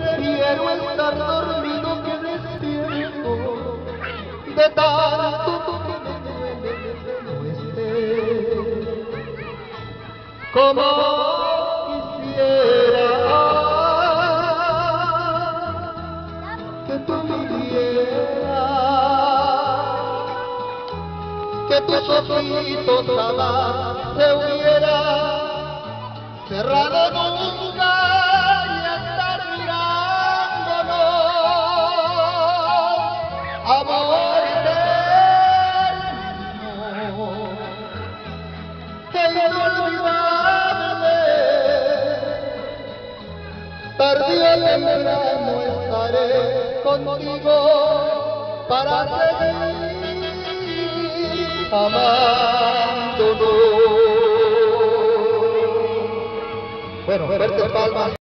Prefiero estar dormido que despierto, de tanto que me duele no estés, como quisiera que tú vivieras, que tus ojitos jamás se hubieran cerrado nunca y estar mirándonos, amor eterno e inolvidable. Tarde o temprano estaré contigo para seguir amándonos. Bueno, fuertes palmas.